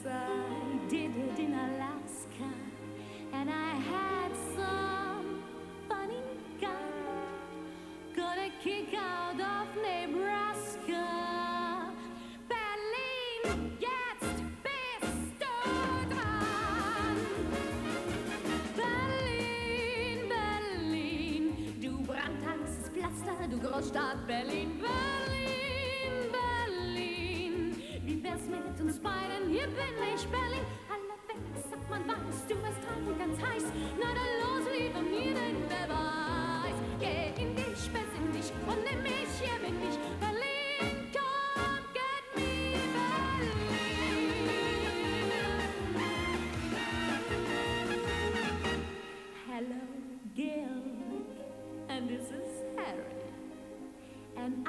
I did it in Alaska, and I had some funny gun. Got a kick out of Nebraska. Berlin, jetzt bist du dran. Berlin, Berlin, du brandheißes Pflaster, du Großstadt Berlin, Berlin, Berlin. Wie wär's mit uns beiden? Hier bin ich, Berlin. Alle weg, sagt man, weißt du, es dran und ganz heiß. Na dann los, lieber mir den Beweis. Geh in dich, besinn dich und nimm mich, hier bin ich. Berlin, come get me, Berlin. Hello, Gil, and this is Harry. And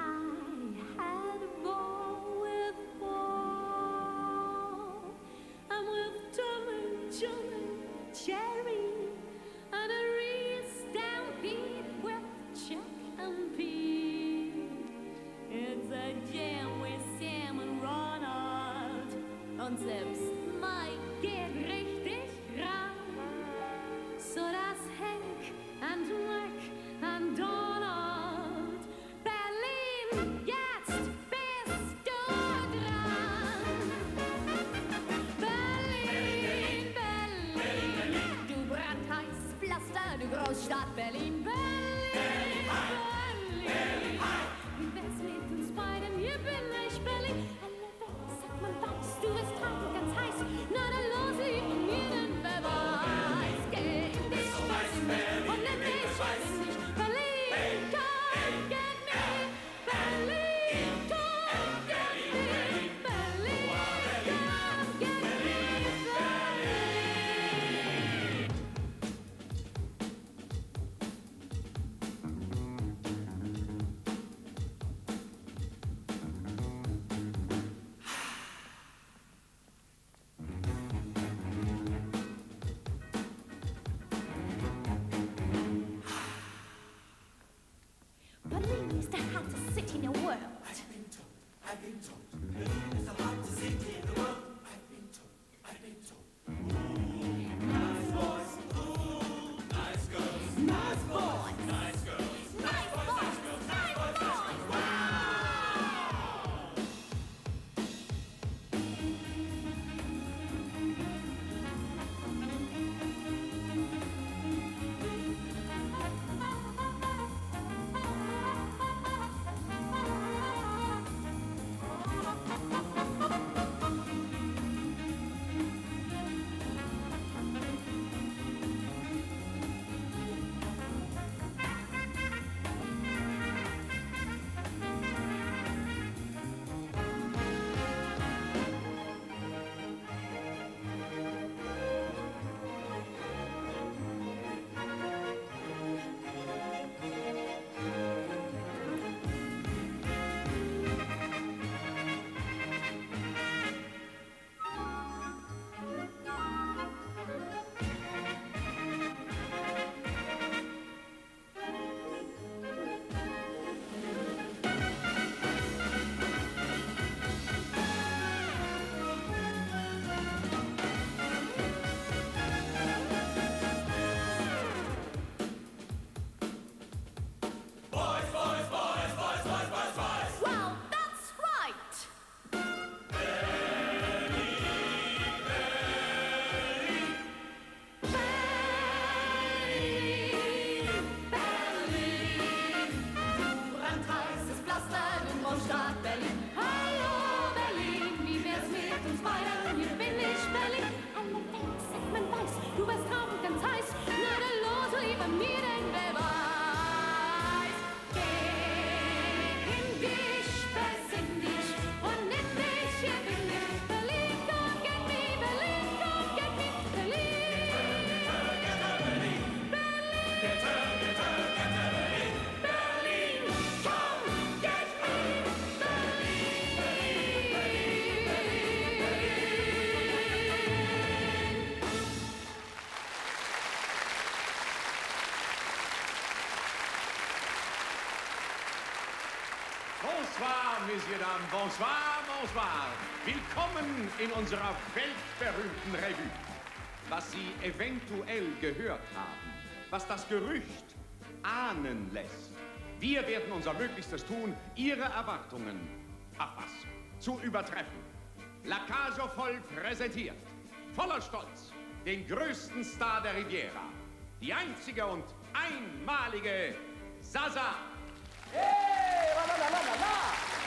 Mesdames, bonsoir, bonsoir. Willkommen in unserer weltberühmten Revue. Was Sie eventuell gehört haben, was das Gerücht ahnen lässt. Wir werden unser Möglichstes tun, Ihre Erwartungen, ach was, zu übertreffen. La Cage voll präsentiert, voller Stolz, den größten Star der Riviera. Die einzige und einmalige Zaza. Hey, la la la la la!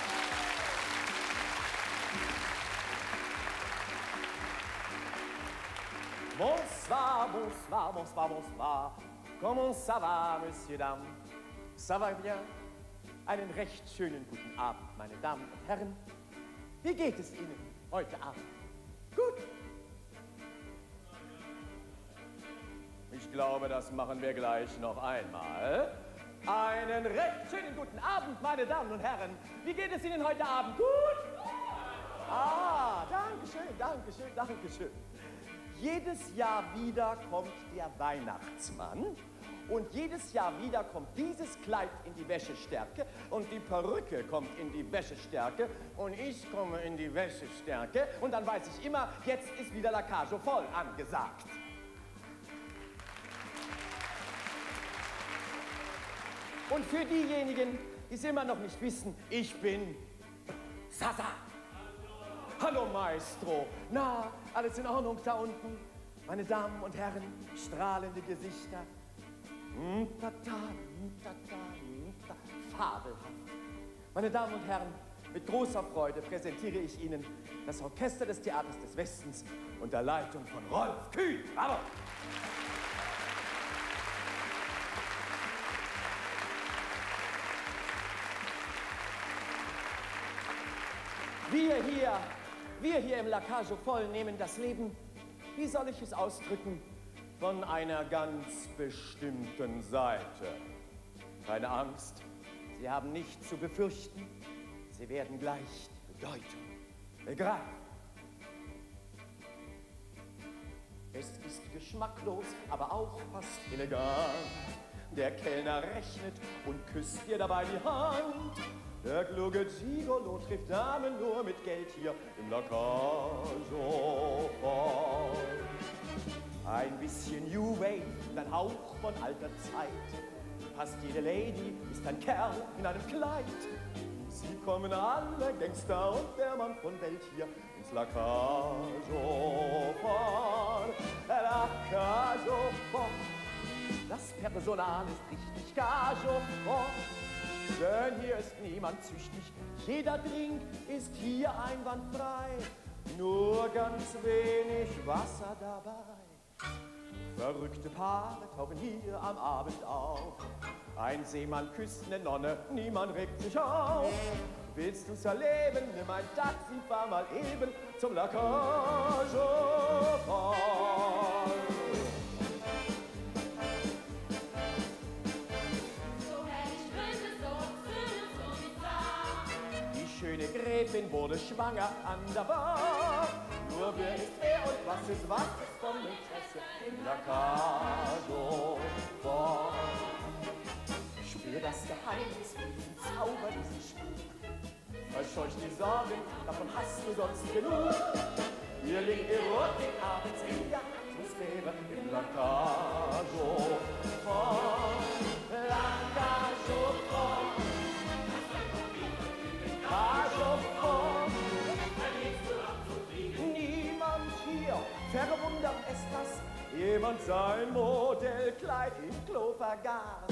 Bonsoir, bonsoir, bonsoir, bonsoir. Comment ça va, Monsieur, Dames? Ça va bien? Einen recht schönen guten Abend, meine Damen und Herren. Wie geht es Ihnen heute Abend? Gut? Ich glaube, das machen wir gleich noch einmal. Einen recht schönen guten Abend, meine Damen und Herren. Wie geht es Ihnen heute Abend? Gut? Ah, danke schön, danke schön, danke schön. Jedes Jahr wieder kommt der Weihnachtsmann und jedes Jahr wieder kommt dieses Kleid in die Wäschestärke und die Perücke kommt in die Wäschestärke und ich komme in die Wäschestärke und dann weiß ich immer, jetzt ist wieder La Cage voll angesagt. Und für diejenigen, die es immer noch nicht wissen, ich bin Zaza. Hallo Maestro. Na, alles in Ordnung da unten? Meine Damen und Herren, strahlende Gesichter. Fabelhaft. Meine Damen und Herren, mit großer Freude präsentiere ich Ihnen das Orchester des Theaters des Westens unter Leitung von Rolf Kühn. Bravo! Wir hier im La Cage voll nehmen das Leben, wie soll ich es ausdrücken, von einer ganz bestimmten Seite. Keine Angst, Sie haben nichts zu befürchten, Sie werden gleich die Bedeutung begreifen. Es ist geschmacklos, aber auch fast elegant. Der Kellner rechnet und küsst dir dabei die Hand. Der kluge Gigolo trifft Damen nur mit Geld hier im La Cage voll. Ein bisschen New Wave und ein Hauch von alter Zeit. Fast jede Lady ist ein Kerl in einem Kleid. Sie kommen alle, Gangster und der Mann von Welt hier ins La Cage voll. La Cage voll. Das Personal ist richtig Cage voll. Denn hier ist niemand züchtig, jeder Drink ist hier einwandfrei, nur ganz wenig Wasser dabei. Verrückte Paare tauchen hier am Abend auf, ein Seemann küsst eine Nonne, niemand regt sich auf. Willst du's erleben, nimm ein Taxi, fahr mal eben zum La Cage voll. Die Gräfin wurde schwanger an der Bar. Nur wer ist er und was ist von Interesse in La Cage voll. Spür das Geheimnis, diesen Zauber, diesen Spuk. Verscheuch die Sorgen, davon hast du sonst genug. Hier liegt Erotik abends in der Atmosphäre in La Cage voll. La Cage voll. Niemand hier verwundert es, dass jemand sein Modellkleid im Klo vergaß.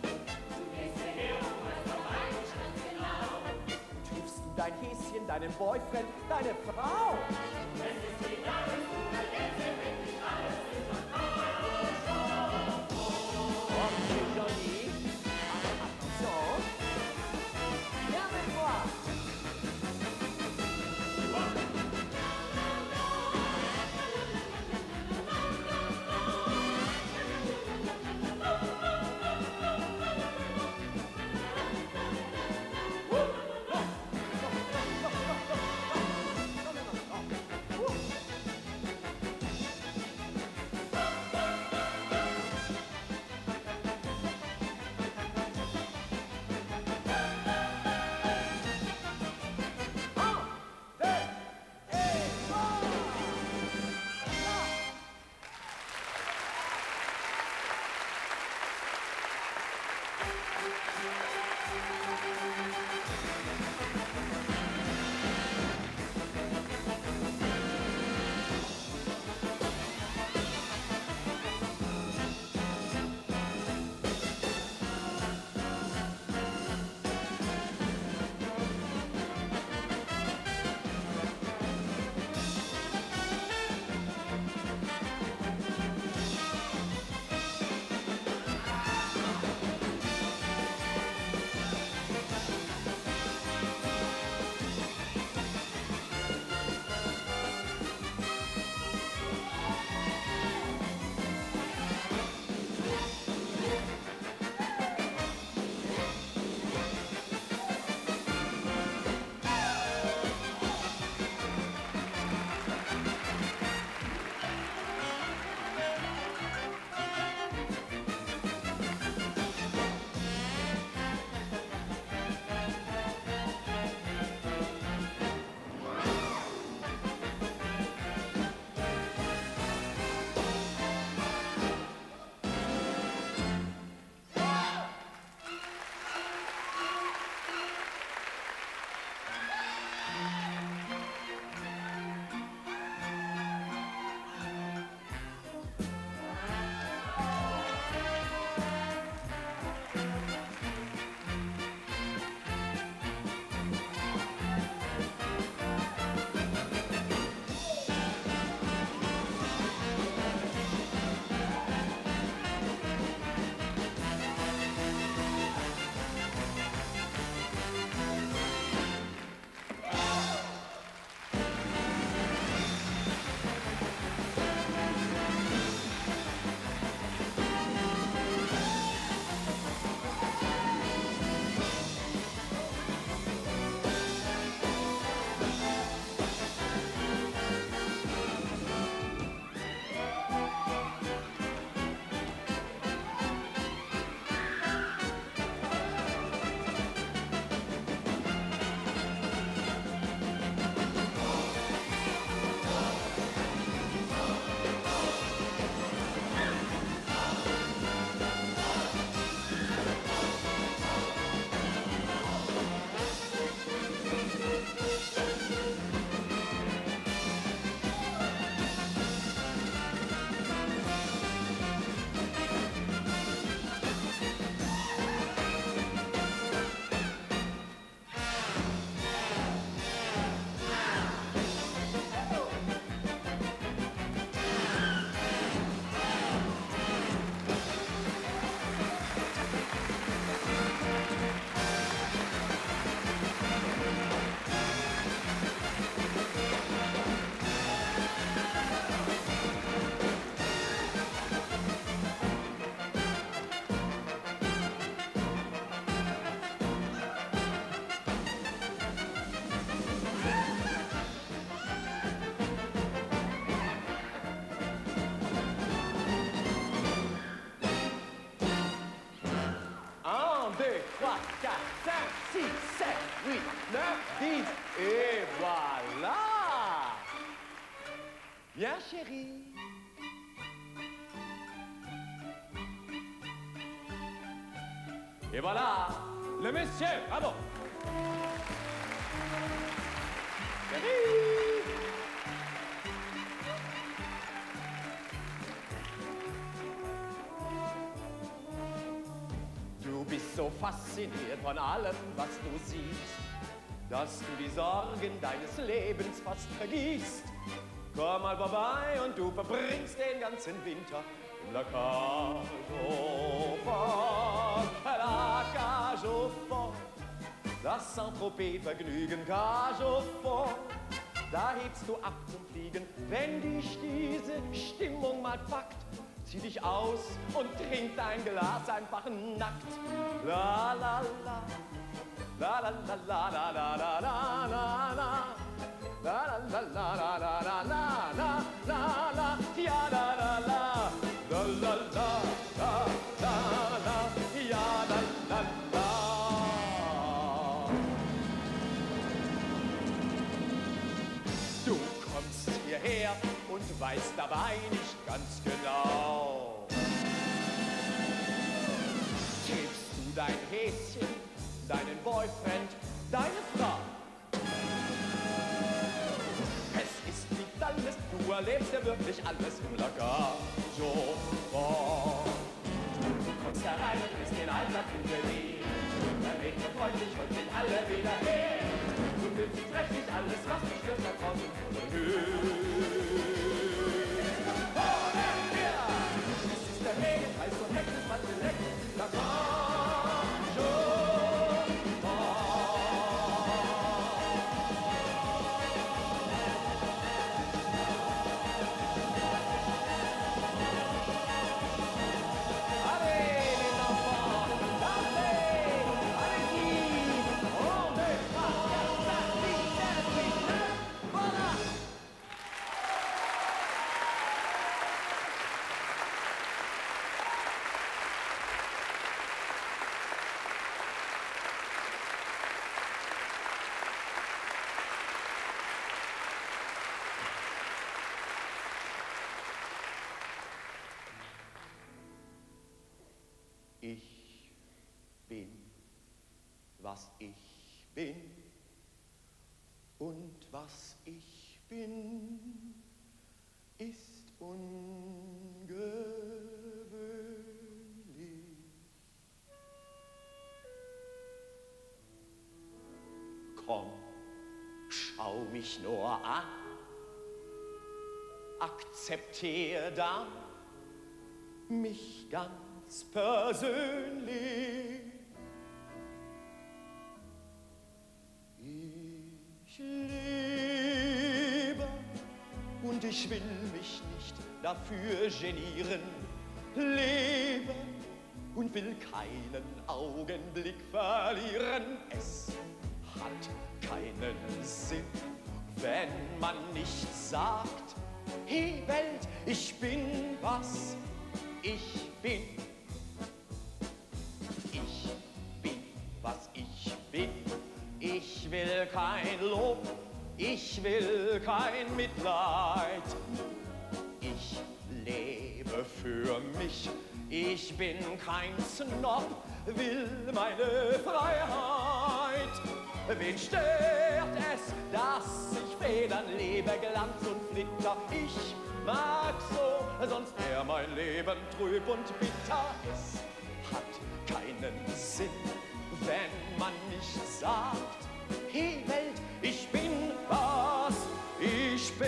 Triffst du dein Häschen, deinen Boyfriend, deine Frau? Es ist egal, jetzt wirklich alles ist und Johnny, attention, permets-moi. Et voilà! Bien, chérie. Et voilà, le monsieur, bravo. Chérie. Du bist so fasziniert von allem, was du siehst, dass du die Sorgen deines Lebens fast vergisst. Komm mal vorbei und du verbringst den ganzen Winter im La Cage aux Folles. La Cage aux Folles, das Saint-Tropez-Vergnügen, Cage aux Folles. Da hebst du ab zum Fliegen, wenn dich diese Stimmung mal packt. Zieh dich aus und trink dein Glas einfach nackt. La la la, la la la la la la la la la la. La la la la la la la la la la, ja la la la, la la la la la la, ja la la la. Du kommst hierher und weißt dabei nicht ganz genau. Triffst du dein Häschen, deinen Boyfriend, deine Frau? Alles, du erlebst ja wirklich alles im La Cage aux Folles. Du kommst herein und bist den Alltag bewegt. Da weht mir freundlich und sind alle wieder her. Du fühlst dich prächtig, alles, was dich stört, da draußen vor der Es ist der Regen, heiß und hektisch, man will weg. La Cage aux Folles. Ich bin, was ich bin, und was ich bin, ist ungewöhnlich. Komm, schau mich nur an, akzeptiere dann mich ganz persönlich. Ich lebe und ich will mich nicht dafür genieren. Lebe und will keinen Augenblick verlieren. Es hat keinen Sinn, wenn man nicht sagt: Hey Welt, ich bin, was ich bin. Ich bin, was ich bin. Ich will kein Lob, ich will kein Mitleid. Ich lebe für mich, ich bin kein Snob, will meine Freiheit. Wen stört es, dass ich Federn lebe, Glanz und Flitter? Ich mag so, sonst wär mein Leben trüb und bitter. Es hat keinen Sinn, wenn man nicht sagt: Hey Welt, ich bin, was ich bin.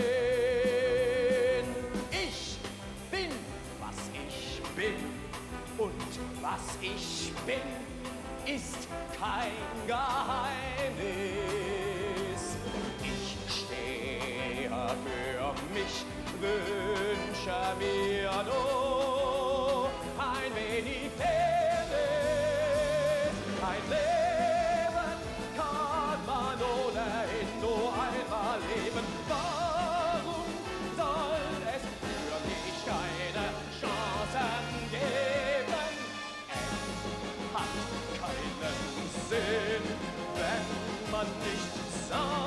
Ich bin, was ich bin. Und was ich bin, ist kein Geheimnis. Ich stehe für mich, wünsche mir nur ein wenig Fairness. Ein Leben kann man ohnehin nur einmal leben. Warum soll es für mich keine Chancen geben? Es hat keinen Sinn, wenn man nicht sagt: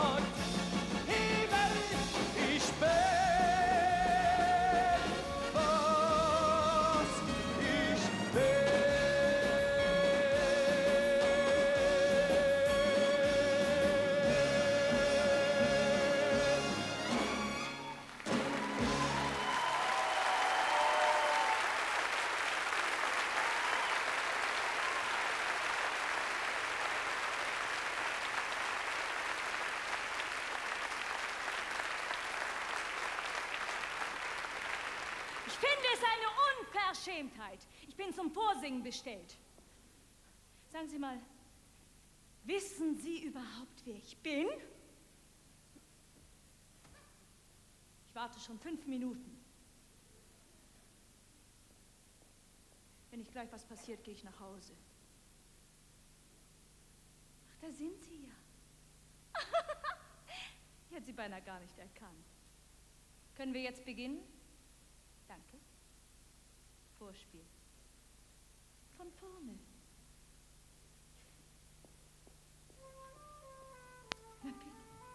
finde es eine Unverschämtheit. Ich bin zum Vorsingen bestellt. Sagen Sie mal, wissen Sie überhaupt, wer ich bin? Ich warte schon 5 Minuten. Wenn nicht gleich was passiert, gehe ich nach Hause. Ach, da sind Sie ja. Ich hätte Sie beinahe gar nicht erkannt. Können wir jetzt beginnen? Danke. Vorspiel. Von vorne. Na bitte.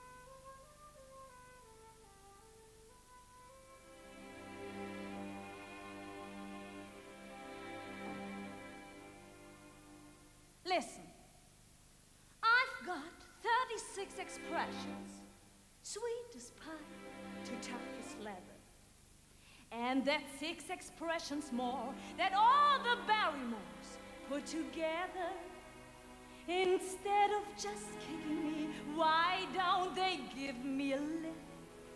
Listen. I've got 36 expressions, sweet as pie to tough as leather. And that's 6 expressions more than all the Barrymores put together. Instead of just kicking me, why don't they give me a lift?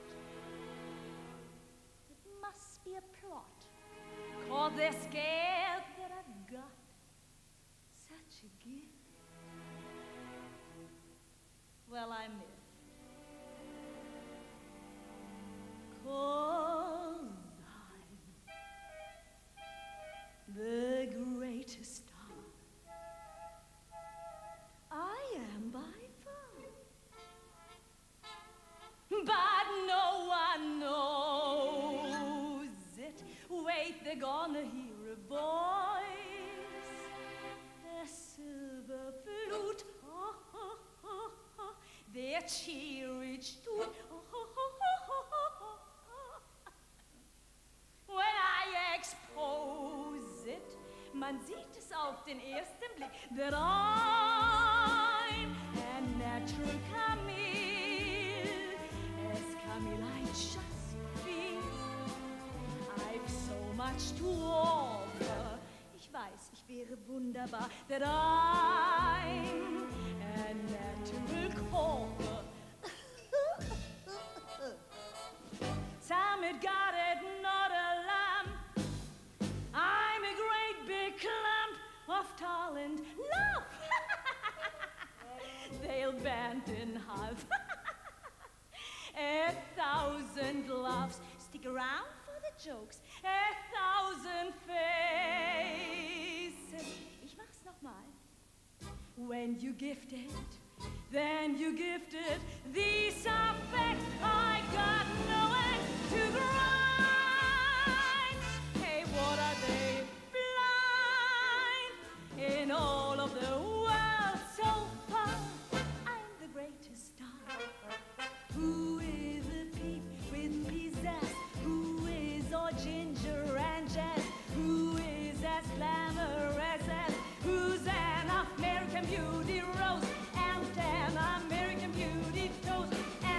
It must be a plot, 'cause they're scared that I've got such a gift. Well, I miffed. 'Cause I'm the greatest star I am by far. But no one knows it. Wait, they're gonna hear a voice. Their silver flute, their cheerage tut. When I expose it, man sieht es auf den ersten Blick, that I'm a natural Camille. As Camille I just feel I've so much to offer. Ich weiß, ich wäre wunderbar, that I'm a natural corker. Sam had got it, not a lamb. I'm a great big clump of talent. Love! They'll bend in half. 1,000 laughs. Stick around for the jokes. 1,000 faces. Ich mach's nochmal. When you gifted, then you gifted these effects. I got no end to grind. Hey, what are they blind? In all of the world so far, I'm the greatest star. Who is a peep with pizzazz? Who is all ginger and jazz? Who is as glamorous as? Who's an American beauty rose and an American beauty toast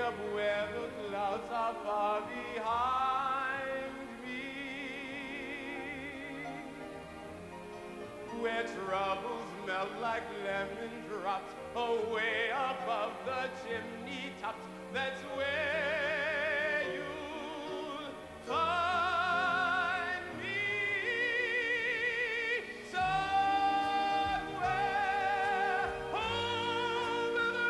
up where the clouds are far behind me, where troubles melt like lemon drops away above the chimney tops. That's where you'll find me. Somewhere over the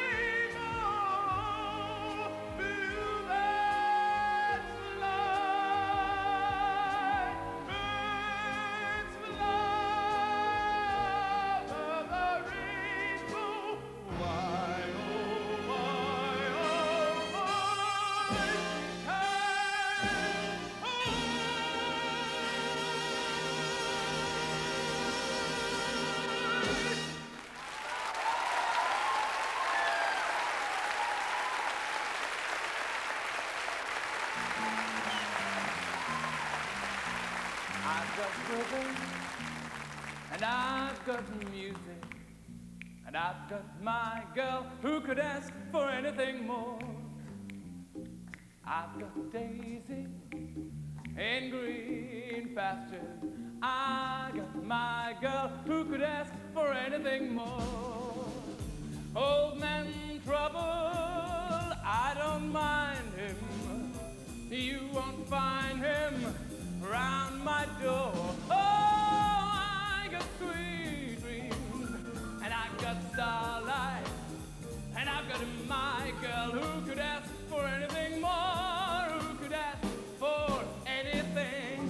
rainbow, blue birds fly, birds fly over the rainbow. Why, oh, why, oh, why I've got rhythm, and I've got music, and I've got my girl. Who could ask for anything more? I've got Daisy in green pastures. I got my girl. Who could ask for anything more? Old man trouble, I don't mind him. You won't find him round my door. Oh, I got sweet dreams, and I've got starlight, and I've got my girl. Who could ask for anything more? Who could ask for anything?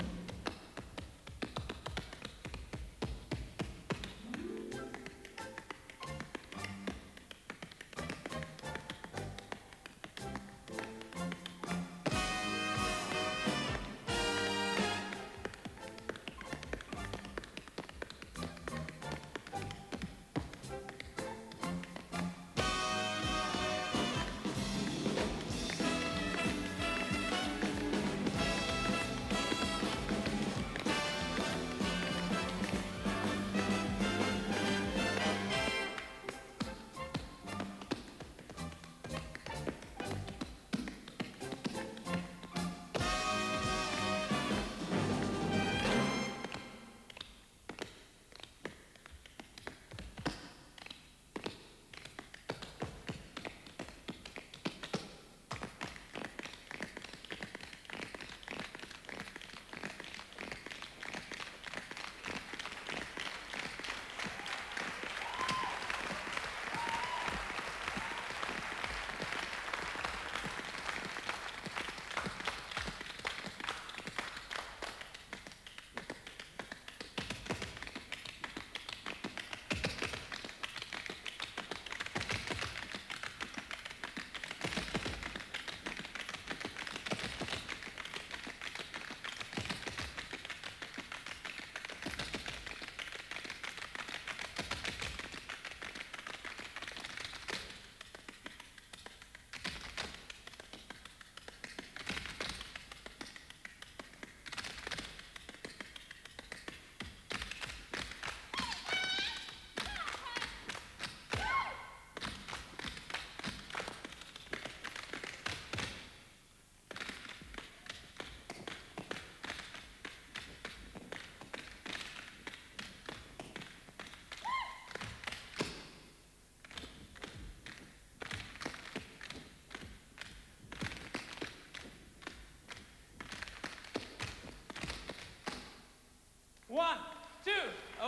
One, two,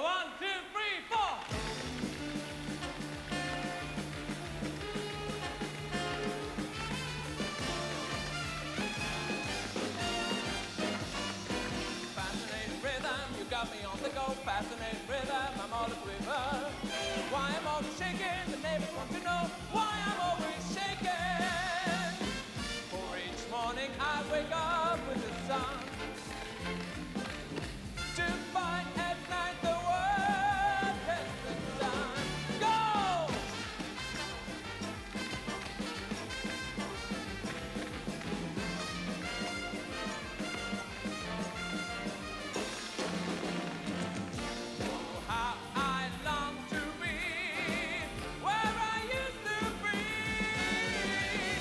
3, 4. Fascinating rhythm, you got me on the go. Fascinating rhythm, I'm all a quiver. Why I'm always shaking, the neighbors want to know why I'm always shaking. For each morning I wake up with the sun, to find at night the world has been done. Go! Oh, how I long to be where I used to be.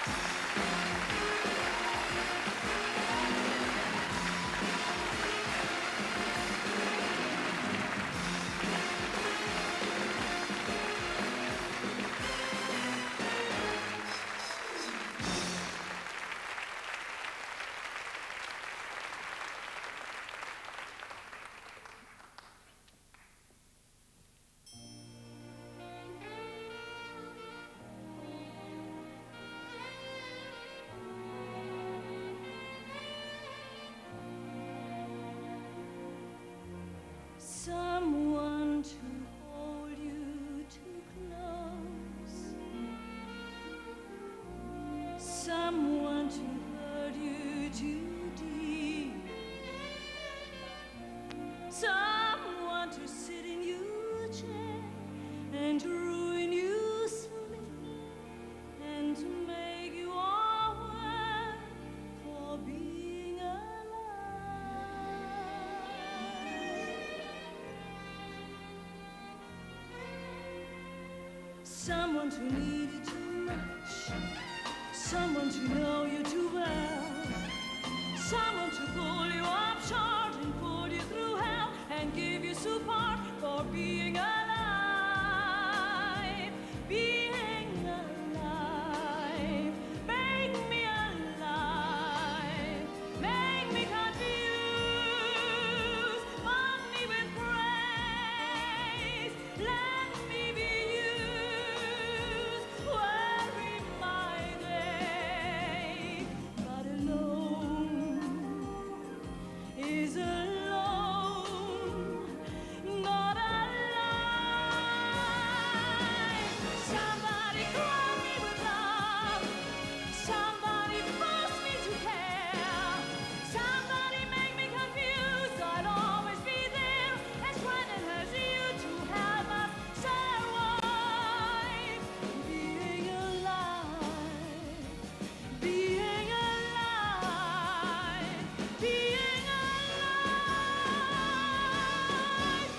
Someone to hold you too close, someone to hurt you too deep, someone to sit in your chair and to ruin you sleep and to make you aware for being alive. Someone to need you too much, someone to know you too well, someone to pull you up short and pull you through hell and give you support for being alive, being alive. Make me alive, make me confused, mock me with praise, let me be used, worry my day, but alone is alone, not alive. Somebody call me with love, somebody force me to care, somebody make me confused. I'll always be there as frightened as you to help us survive. Being alive, being alive, being alive,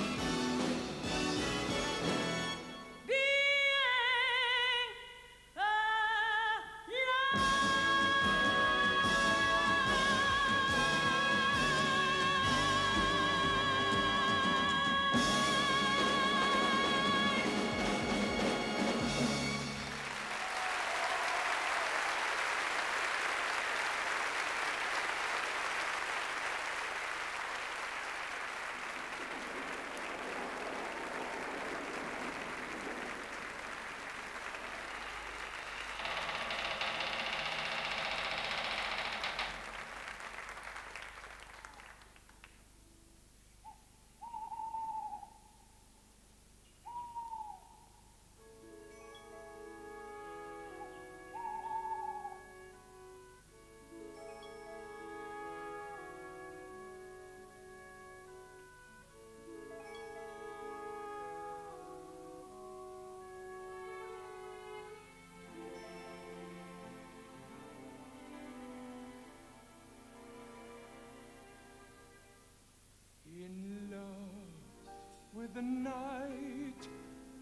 in love with the night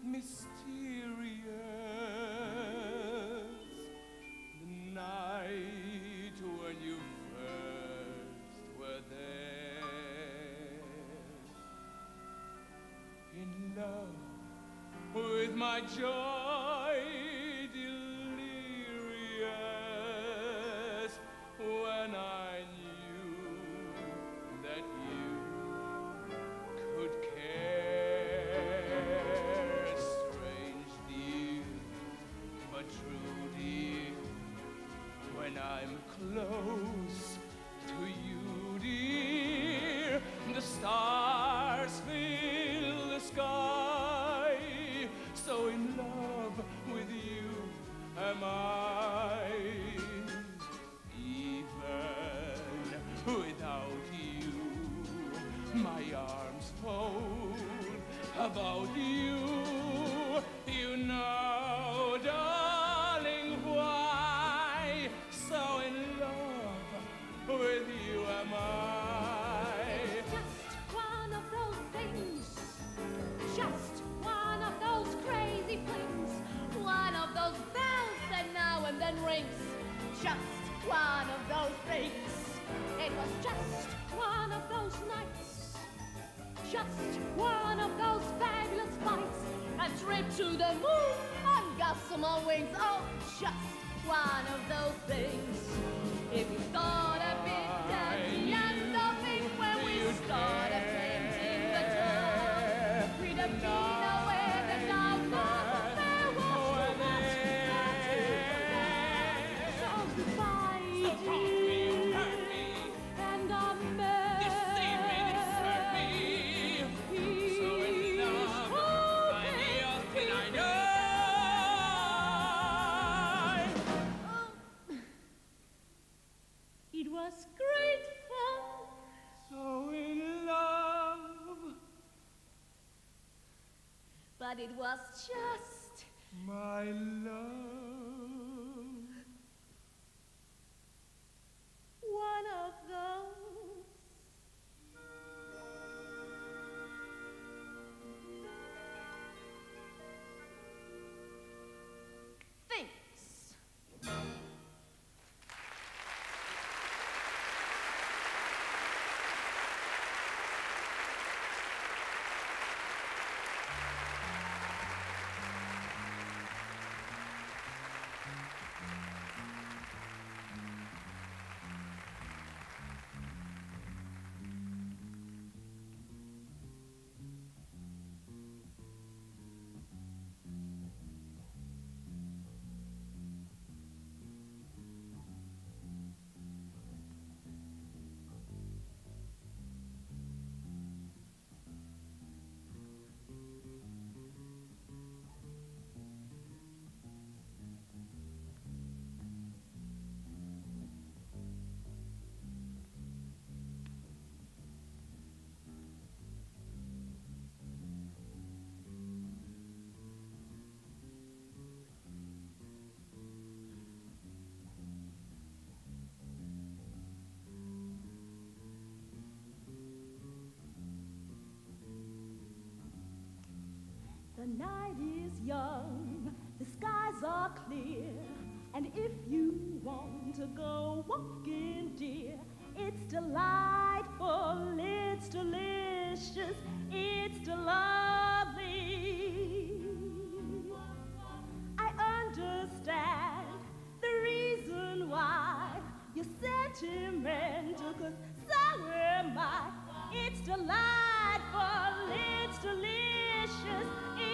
mysterious, the night when you first were there, in love with my joy delirious, when I knew that you could care. Strange dear, but true dear, when I'm close to you dear, the stars fill the sky, so in love with you am I. Even without you, my arms fold about you. You know, darling, why so in love with you am I. Just one of those things, just one of those crazy flings, one of those bells that now and then rings. just one of those things. It was just one of those nights. Just one of those fabulous fights. A trip to the moon on gossamer wings. Oh, just one of those things. If you thought a bit dirty and nothing when we started painting the dark, we'd have been aware that our love there was too much so goodbye, dear, and amen. Deceiving and hurt me. So in love, find me out till I die. It was great fun. So in love, But it was just my love. one of those things. The night is young, the skies are clear, and if you want to go walking, dear, it's delightful, it's delicious, it's lovely. I understand the reason why you're sentimental, 'cause so am I. It's delightful, it's delicious,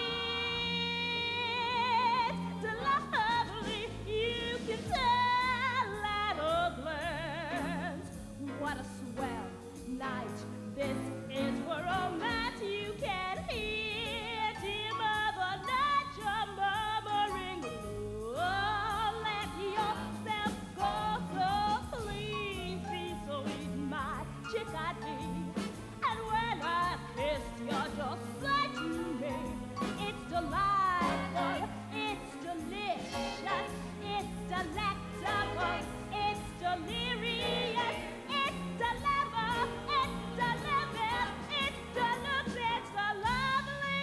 it's lovely. You can tell at a glance what a swell night this is for romance. You can hear dear Mother Nature murmuring, oh, let yourself go, so please be sweet, my chickadee. And when I kissed you, just say to me, it's delightful, it's delicious, it's delectable, it's delirious, it's deliver, it's deliver, it's deluxe, it's lovely.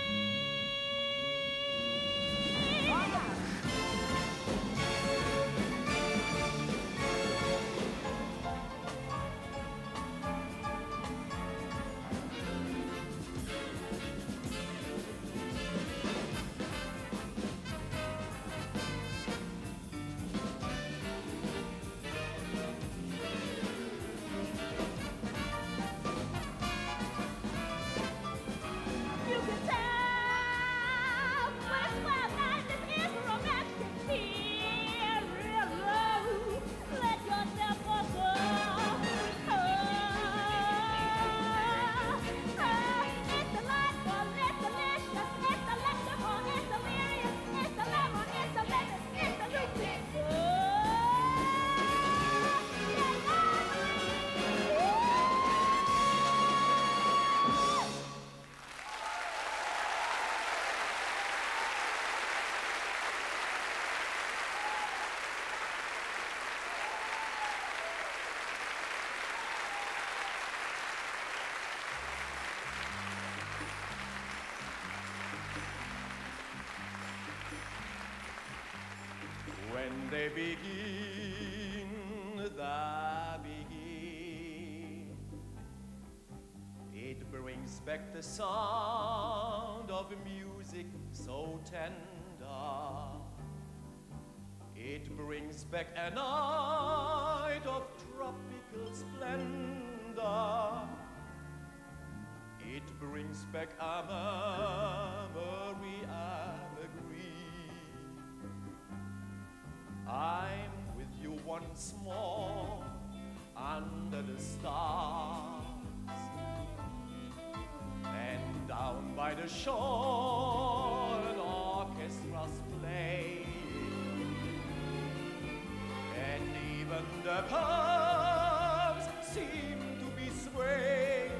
You can tell what a swell night this is for romantic. Here, real low, let yourself go. It's delightful, it's delicious, it's delectable, it's delirious, it's dilemma, it's delicious, it's delicious. When they begin back the sound of music so tender. It brings back a night of tropical splendor. It brings back a memory I'm agree. I'm with you once more under the stars, and down by the shore an orchestra's playing, and even the palms seem to be swaying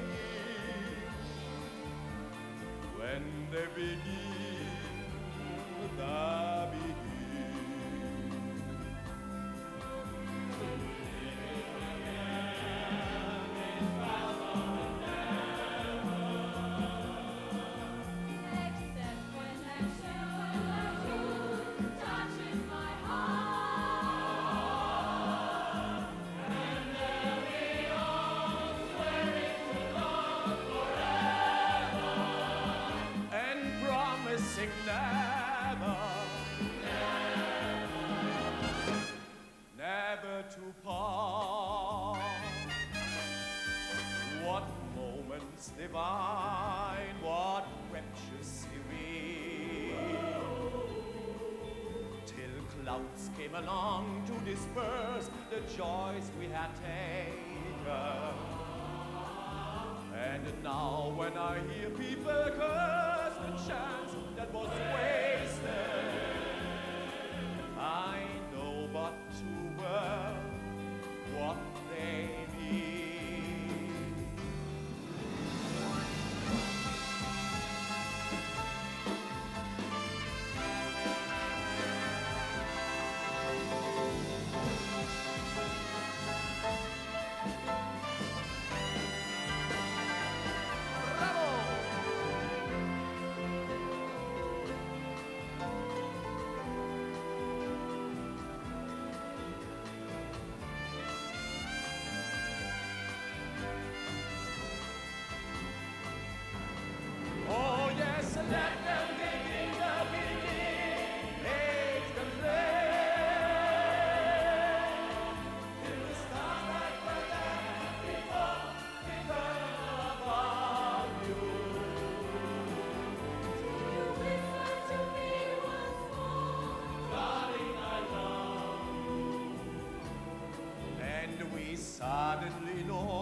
when they begin, the begin. Never to part. What moments divine, what rapture serene, till clouds came along to disperse the joys we had taken. And now when I hear people curse the chance that was wasted, I know but too well what they mean. Let them begin the beginning, make them play. Till the stars like the land before return above you. You listen to me once more, darling, I love you. And we suddenly know.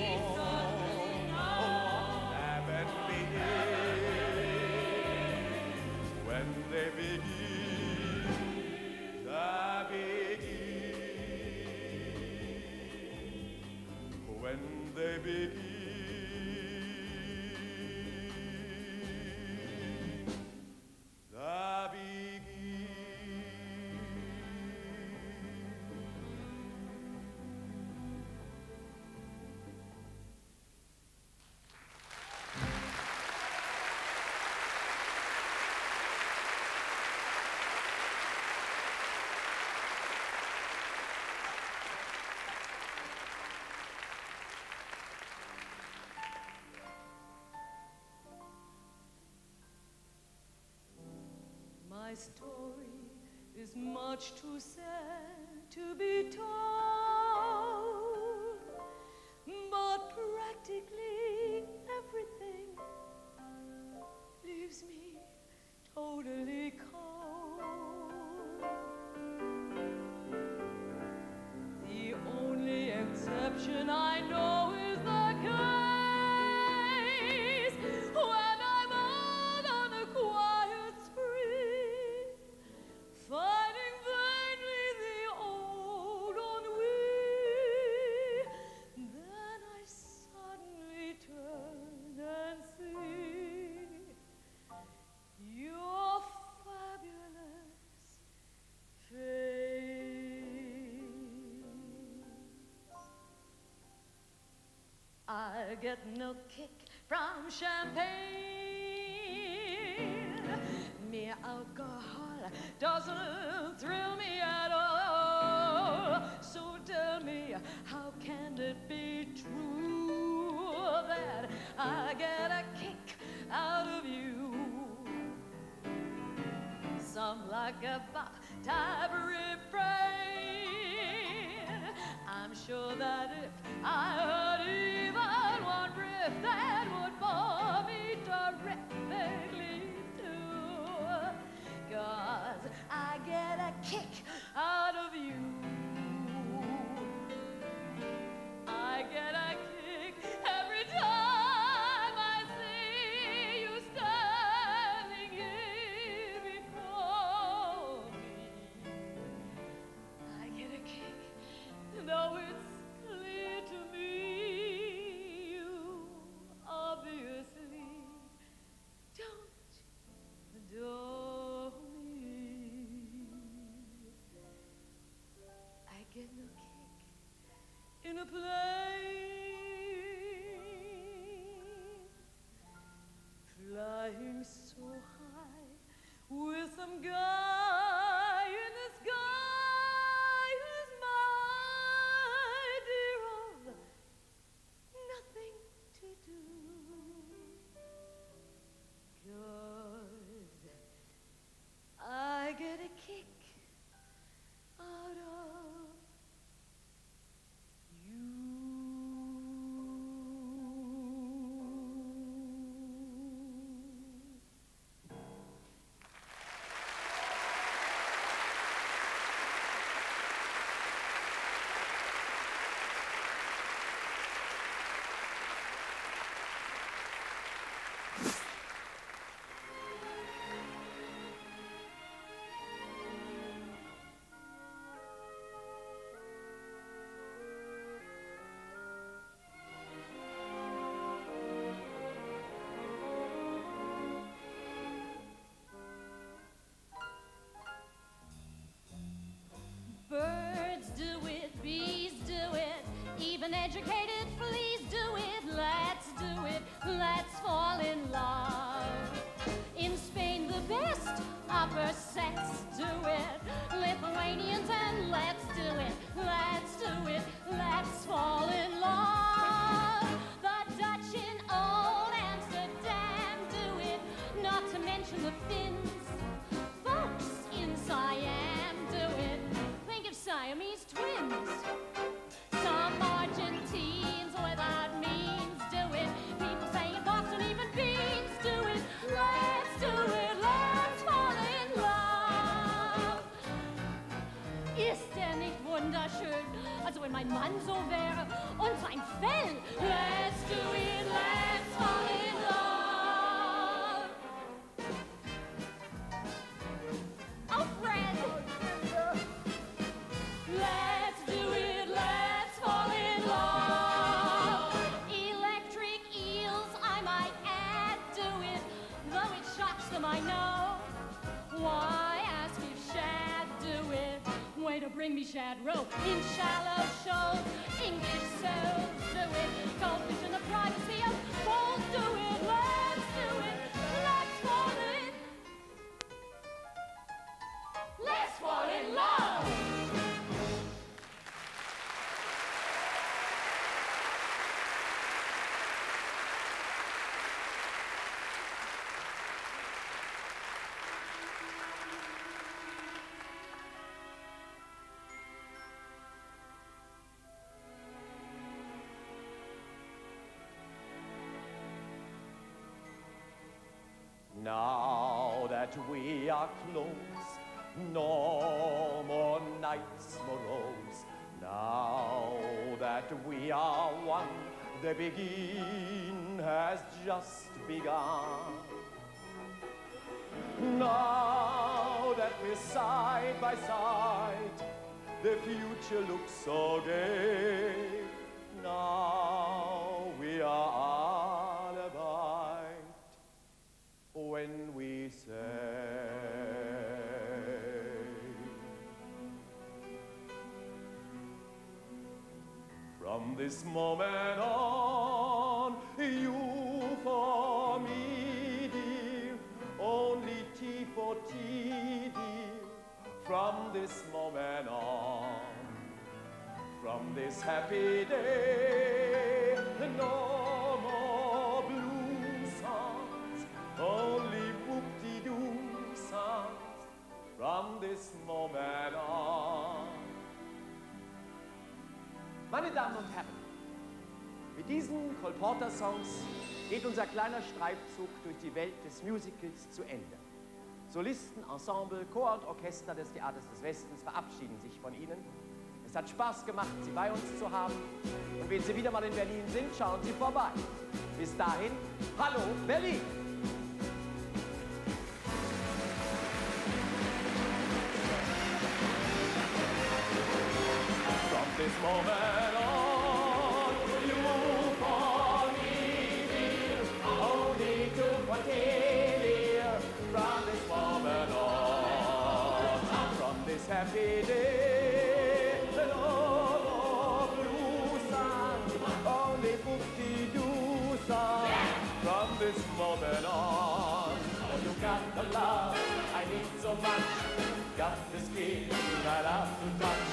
They begin, the begin, when they begin, the begin. My story is much too sad to be told, but practically everything leaves me totally cold. The only exception I know is the case when I'm out on a quiet spree, fighting vainly the old ennui. Then I suddenly turn and see your fabulous face. I get no kick from champagne. Mere alcohol doesn't thrill me at all. So tell me, how can it be true that I get a kick song like a Bach type refrain. I'm sure that if I heard even one riff, that would bore me terrifically too. 'Cause I get a kick out of you. I get a kick every time I see you standing here before me. I get a kick, though it's clear to me you obviously don't adore me. I get no kick in a plane flying so high with some guy in the sky who's my dear of nothing to do. 'Cause I get a kick out of you. Birds do it, bees do it, even educated fleas do it. Let's do it, let's fall in love. In Spain, the best upper sex do it. Lithuanians, and let's do it, let's do it, let's fall in love. The Dutch in old Amsterdam do it, not to mention the Finns. Folks in Siam do it. Think of Siamese twins. Some Argentines without means do it. People say in Boston even beans do it. Let's do it, let's fall in love. Ist nicht wunderschön? Also wenn mein Mann so wäre und sein Fell. Let's do it, let's fall in love. Oh, Fred! Let's do it, let's fall in love. Electric eels, I might add, do it, though it shocks them, I know. Why ask if shad do it? Way to bring me shad rope in shallow shoals. English souls do it, goldfish in the privacy of bowls do it. Let's do it, let's fall in. Let's fall in love. Now that we are close, no more nights morose. Now that we are one, the begin has just begun. Now that we're side by side, the future looks so gay. Now we are alibi when we say, from this moment on, you for me, dear, only T for T, dear. From this moment on, from this happy day, no more blue songs, only whoop-de-doo songs. from this moment on. Meine Damen und Herren, mit diesen Cole Porter Songs geht unser kleiner Streifzug durch die Welt des Musicals zu Ende. Solisten, Ensemble, Chor und Orchester des Theaters des Westens verabschieden sich von Ihnen. Es hat Spaß gemacht, Sie bei uns zu haben. Und wenn Sie wieder mal in Berlin sind, schauen Sie vorbei. Bis dahin, hallo Berlin! From this moment on, you call me dear, only to continue. From this moment on, from this happy day, the love of blue sun, only boop-de-doo sun. From this moment on, oh, you got the love I need so much, got the skin I love to touch.